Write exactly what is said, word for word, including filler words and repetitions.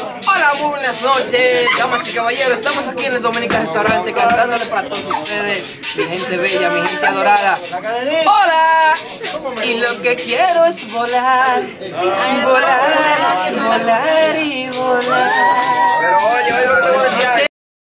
Hola, muy buenas noches, damas y caballeros. Estamos aquí en el Dominica Restaurante cantándole para todos ustedes, mi gente bella, mi gente adorada. Hola, y lo que quiero es volar, volar,